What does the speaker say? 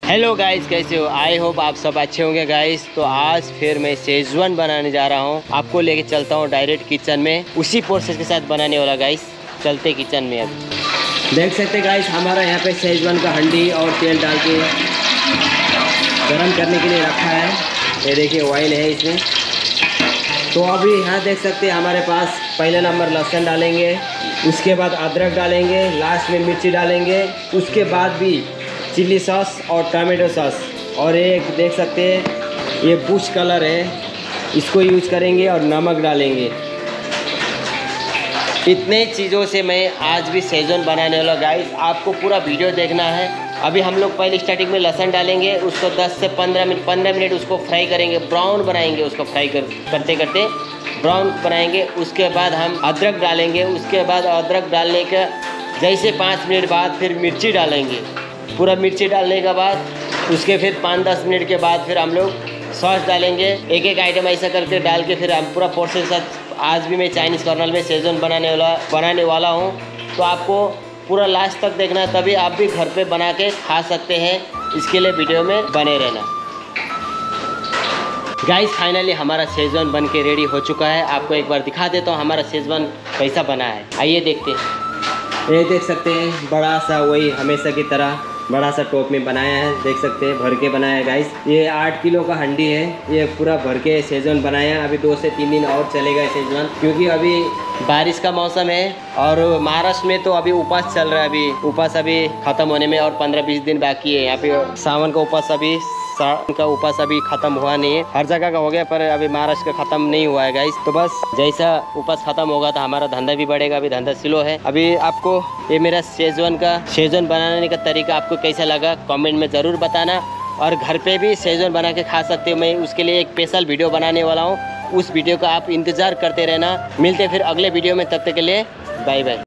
Hello guys, कैसे हो? I hope आप सब अच्छे होंगे गाइस। तो आज फिर मैं शेजवान बनाने जा रहा हूँ। आपको लेके चलता हूँ डायरेक्ट किचन में, उसी प्रोसेस के साथ बनाने वाला गाइस। चलते किचन में। अब देख सकते गाइस, हमारा यहाँ पे शेजवान का हंडी और तेल डाल के गरम करने के लिए रखा है। ये देखिए ऑयल है इसमें। तो अभी यहाँ देख सकते हैं हमारे पास पहले नंबर लहसुन डालेंगे, उसके बाद अदरक डालेंगे, लास्ट में मिर्ची डालेंगे, उसके बाद भी चिल्ली सॉस और टमाटो सॉस, और एक देख सकते हैं ये बुश कलर है, इसको यूज करेंगे और नमक डालेंगे। इतने चीज़ों से मैं आज भी शेजवान बनाने वाला गाइस। आपको पूरा वीडियो देखना है। अभी हम लोग पहले स्टार्टिंग में लहसुन डालेंगे, उसको 10 से 15 मिनट उसको फ्राई करेंगे, ब्राउन बनाएंगे उसको। फ्राई करते करते ब्राउन बनाएंगे। उसके बाद हम अदरक डालेंगे। उसके बाद अदरक डालने के जैसे 5 मिनट बाद फिर मिर्ची डालेंगे। पूरा मिर्ची डालने के बाद उसके फिर 5-10 मिनट के बाद फिर हम लोग सॉस डालेंगे। एक एक आइटम ऐसा करके डाल के फिर हम पूरा प्रोसेस के साथ आज भी मैं चाइनीज़ कॉर्नर में शेजवान बनाने वाला हूँ। तो आपको पूरा लास्ट तक देखना, तभी आप भी घर पे बना के खा सकते हैं। इसके लिए वीडियो में बने रहना गाइस। फाइनली हमारा शेजवान बन के रेडी हो चुका है। आपको एक बार दिखा देता हूँ हमारा शेजवान कैसा बना है। आइए देखते हैं। ये देख सकते हैं बड़ा सा, वही हमेशा की तरह बड़ा सा टोप में बनाया है। देख सकते हैं भर के बनाया है गाइस। ये 8 किलो का हंडी है। ये पूरा भर के शेजवान बनाया है। अभी 2 से 3 दिन और चलेगा शेजवान, क्योंकि अभी बारिश का मौसम है और महाराष्ट्र में तो अभी उपास चल रहा है। अभी उपास अभी ख़त्म होने में और 15-20 दिन बाकी है। यहाँ पे सावन का उपास अभी ख़त्म हुआ नहीं है। हर जगह का हो गया, पर अभी महाराष्ट्र का ख़त्म नहीं हुआ है गाइस। तो बस जैसा उपास ख़त्म होगा तो हमारा धंधा भी बढ़ेगा। अभी धंधा स्लो है। अभी आपको ये मेरा शेजवान बनाने का तरीका आपको कैसा लगा कमेंट में ज़रूर बताना। और घर पे भी शेजवान बना के खा सकते हो। मैं उसके लिए एक स्पेशल वीडियो बनाने वाला हूँ। उस वीडियो का आप इंतज़ार करते रहना। मिलते फिर अगले वीडियो में, तब तक के लिए बाय बाय।